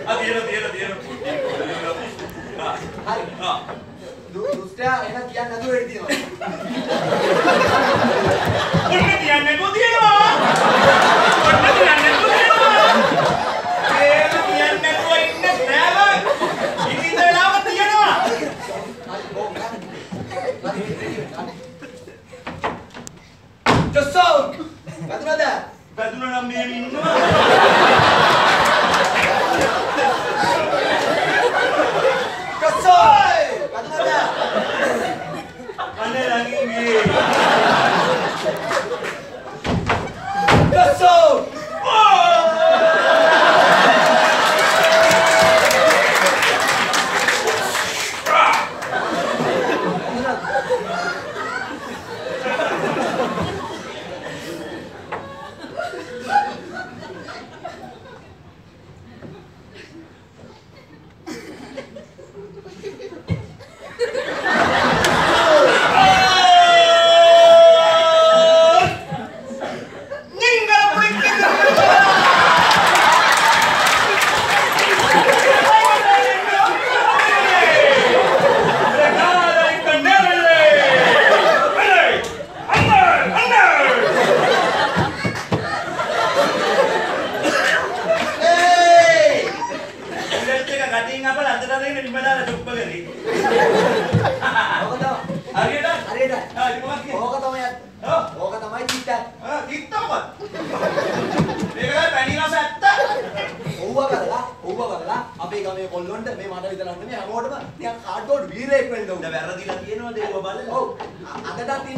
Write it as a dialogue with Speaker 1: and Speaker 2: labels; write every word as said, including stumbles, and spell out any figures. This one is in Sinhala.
Speaker 1: ආ දියන දියන දියන පොඩි.
Speaker 2: හරි.
Speaker 1: ආ.
Speaker 2: දුස්ත්‍යා එන කියන්නේ නැතුව වෙඩි තියනවා.
Speaker 1: ඔන්න කියන්නේ නැතුව තියනවා. ඔන්න කියන්නේ නැතුව තියනවා. ඒක කියන්නේ නැතුව ඉන්නේ නෑම. ඉතින් වෙලාව තියනවා.
Speaker 2: හරි ඕක ගන්න. හරි රෙඩි වෙන්න. ජොසෝ. වැදුනද?
Speaker 1: වැදුනා නම් මෙහෙම ඉන්නවා. Anda lagi ni. Gasol.
Speaker 2: කොල්ලොන්ට මේ මට විතරක් නෙමෙයි හැමෝටම නිකන් කාඩ්බෝඩ් වීරයෙක් වෙන්න උන.
Speaker 1: දැන් වැරදිලා තියෙනවද ඒව බලලා?
Speaker 2: ඔව්. අදටත්